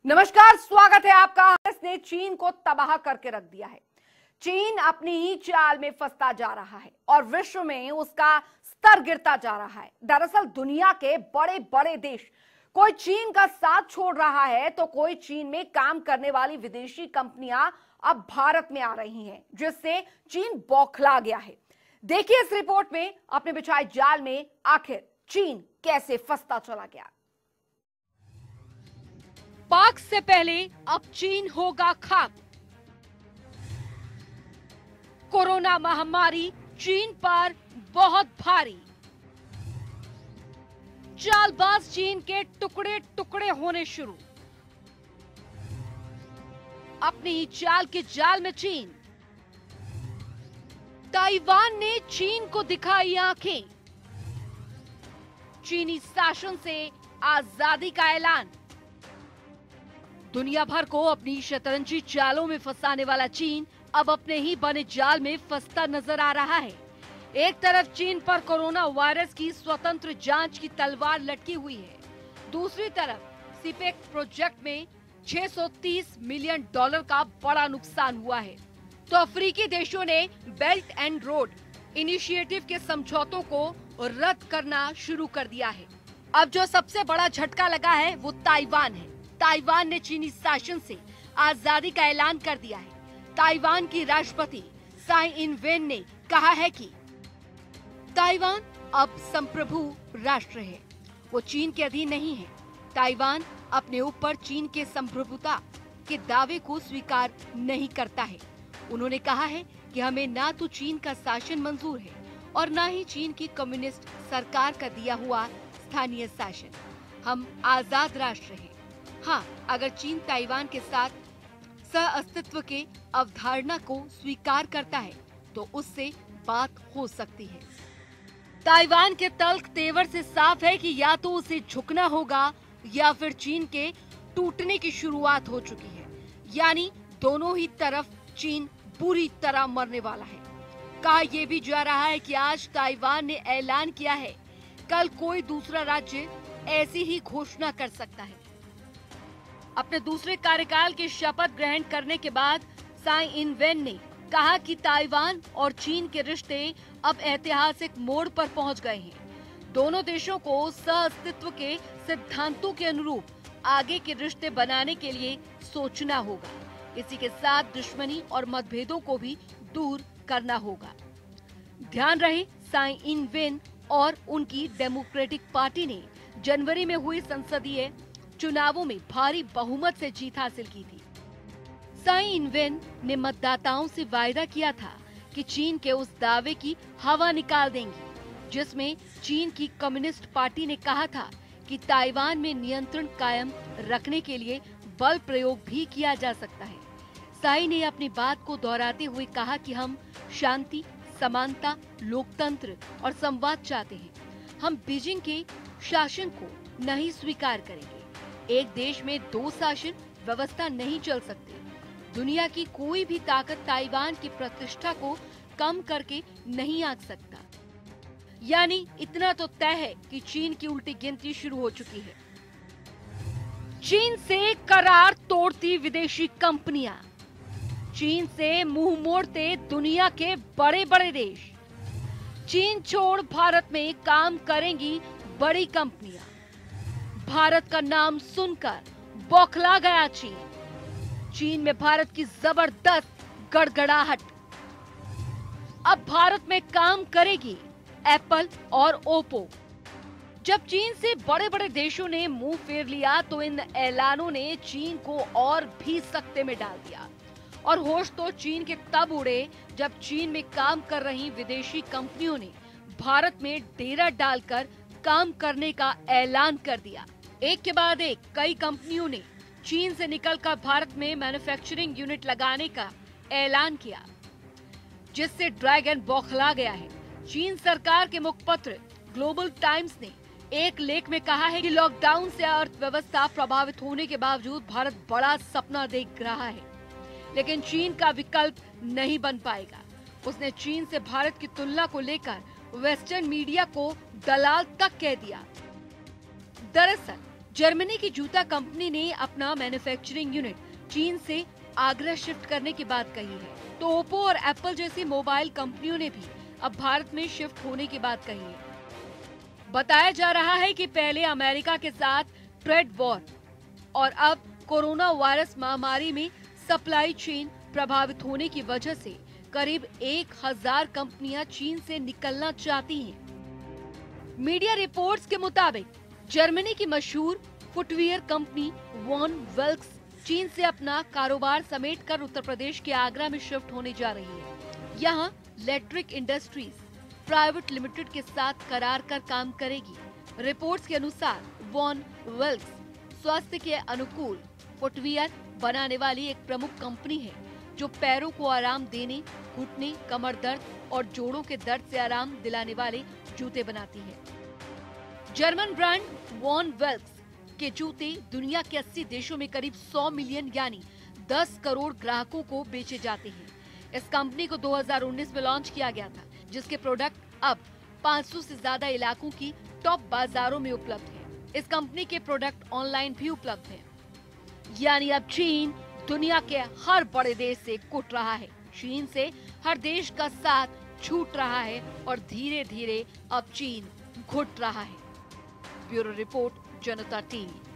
नमस्कार, स्वागत है आपका। भारत ने चीन को तबाह करके रख दिया है। चीन अपनी ही चाल में फंसता जा रहा है और विश्व में उसका स्तर गिरता जा रहा है। दरअसल दुनिया के बड़े बड़े देश कोई चीन का साथ छोड़ रहा है तो कोई चीन में काम करने वाली विदेशी कंपनियां अब भारत में आ रही हैं, जिससे चीन बौखला गया है। देखिए इस रिपोर्ट में अपने बिछाए जाल में आखिर चीन कैसे फंसता चला गया। पाक से पहले अब चीन होगा खाक। कोरोना महामारी चीन पर बहुत भारी। चालबाज चीन के टुकड़े टुकड़े होने शुरू। अपनी ही चाल के जाल में चीन। ताइवान ने चीन को दिखाई आंखें। चीनी शासन से आजादी का ऐलान। दुनिया भर को अपनी शतरंजी चालों में फंसाने वाला चीन अब अपने ही बने जाल में फंसता नजर आ रहा है। एक तरफ चीन पर कोरोना वायरस की स्वतंत्र जांच की तलवार लटकी हुई है, दूसरी तरफ सीपेक प्रोजेक्ट में $630 मिलियन का बड़ा नुकसान हुआ है। तो अफ्रीकी देशों ने बेल्ट एंड रोड इनिशिएटिव के समझौतों को रद्द करना शुरू कर दिया है। अब जो सबसे बड़ा झटका लगा है वो ताइवान है। ताइवान ने चीनी शासन से आजादी का ऐलान कर दिया है। ताइवान की राष्ट्रपति साई इन वेन ने कहा है कि ताइवान अब संप्रभु राष्ट्र है, वो चीन के अधीन नहीं है। ताइवान अपने ऊपर चीन के संप्रभुता के दावे को स्वीकार नहीं करता है। उन्होंने कहा है कि हमें ना तो चीन का शासन मंजूर है और न ही चीन की कम्युनिस्ट सरकार का दिया हुआ स्थानीय शासन। हम आजाद राष्ट्र हैं। हाँ, अगर चीन ताइवान के साथ सह-अस्तित्व के अवधारणा को स्वीकार करता है तो उससे बात हो सकती है। ताइवान के तल्ख तेवर से साफ है कि या तो उसे झुकना होगा या फिर चीन के टूटने की शुरुआत हो चुकी है। यानी दोनों ही तरफ चीन पूरी तरह मरने वाला है। कहा यह भी जा रहा है कि आज ताइवान ने ऐलान किया है, कल कोई दूसरा राज्य ऐसी ही घोषणा कर सकता है। अपने दूसरे कार्यकाल की शपथ ग्रहण करने के बाद साई इन वेन ने कहा कि ताइवान और चीन के रिश्ते अब ऐतिहासिक मोड़ पर पहुंच गए हैं। दोनों देशों को सह-अस्तित्व के सिद्धांतों के अनुरूप आगे के रिश्ते बनाने के लिए सोचना होगा। इसी के साथ दुश्मनी और मतभेदों को भी दूर करना होगा। ध्यान रहे, साई इन वेन और उनकी डेमोक्रेटिक पार्टी ने जनवरी में हुई संसदीय चुनावों में भारी बहुमत से जीत हासिल की थी। साई इन वेन ने मतदाताओं से वायदा किया था कि चीन के उस दावे की हवा निकाल देंगी जिसमें चीन की कम्युनिस्ट पार्टी ने कहा था कि ताइवान में नियंत्रण कायम रखने के लिए बल प्रयोग भी किया जा सकता है। साई ने अपनी बात को दोहराते हुए कहा कि हम शांति, समानता, लोकतंत्र और संवाद चाहते हैं। हम बीजिंग के शासन को नहीं स्वीकार करेंगे। एक देश में दो शासन व्यवस्था नहीं चल सकती। दुनिया की कोई भी ताकत ताइवान की प्रतिष्ठा को कम करके नहीं आंक सकता। यानी इतना तो तय है कि चीन की उल्टी गिनती शुरू हो चुकी है। चीन से करार तोड़ती विदेशी कंपनियां, चीन से मुंह मोड़ते दुनिया के बड़े बड़े देश। चीन छोड़ भारत में काम करेंगी बड़ी कंपनियां। भारत का नाम सुनकर बौखला गया चीन। चीन में भारत की जबरदस्त गड़गड़ाहट। अब भारत में काम करेगी एप्पल और ओप्पो। जब चीन से बड़े बड़े देशों ने मुंह फेर लिया तो इन ऐलानों ने चीन को और भी सकते में डाल दिया। और होश तो चीन के तब उड़े जब चीन में काम कर रही विदेशी कंपनियों ने भारत में डेरा डालकर काम करने का ऐलान कर दिया। एक के बाद एक कई कंपनियों ने चीन से निकलकर भारत में मैन्युफैक्चरिंग यूनिट लगाने का ऐलान किया, जिससे ड्रैगन बौखला गया है। चीन सरकार के मुखपत्र ग्लोबल टाइम्स ने एक लेख में कहा है कि लॉकडाउन से अर्थव्यवस्था प्रभावित होने के बावजूद भारत बड़ा सपना देख रहा है, लेकिन चीन का विकल्प नहीं बन पाएगा। उसने चीन से भारत की तुलना को लेकर वेस्टर्न मीडिया को दलाल तक कह दिया। दरअसल जर्मनी की जूता कंपनी ने अपना मैन्युफैक्चरिंग यूनिट चीन से आगरा शिफ्ट करने की बात कही है, तो ओप्पो और एप्पल जैसी मोबाइल कंपनियों ने भी अब भारत में शिफ्ट होने की बात कही है। बताया जा रहा है कि पहले अमेरिका के साथ ट्रेड वॉर और अब कोरोना वायरस महामारी में सप्लाई चेन प्रभावित होने की वजह से करीब 1000 कंपनियां चीन से निकलना चाहती हैं। मीडिया रिपोर्ट्स के मुताबिक जर्मनी की मशहूर फुटवियर कंपनी वॉन वेल्क्स चीन से अपना कारोबार समेटकर उत्तर प्रदेश के आगरा में शिफ्ट होने जा रही है। यहाँ इलेक्ट्रिक इंडस्ट्रीज प्राइवेट लिमिटेड के साथ करार कर काम करेगी। रिपोर्ट्स के अनुसार वॉन वेल्क्स स्वास्थ्य के अनुकूल फुटवियर बनाने वाली एक प्रमुख कंपनी है जो पैरों को आराम देने, घुटने, कमर दर्द और जोड़ों के दर्द से आराम दिलाने वाले जूते बनाती है। जर्मन ब्रांड वॉन वेल्क्स के जूते दुनिया के 80 देशों में करीब 100 मिलियन यानी 10 करोड़ ग्राहकों को बेचे जाते हैं। इस कंपनी को 2019 में लॉन्च किया गया था, जिसके प्रोडक्ट अब 500 से ज्यादा इलाकों की टॉप बाजारों में उपलब्ध है। इस कंपनी के प्रोडक्ट ऑनलाइन भी उपलब्ध हैं। यानी अब चीन दुनिया के हर बड़े देश से कुट रहा है। चीन से हर देश का साथ छूट रहा है और धीरे धीरे अब चीन घुट रहा है। Bureau report, Janta TV.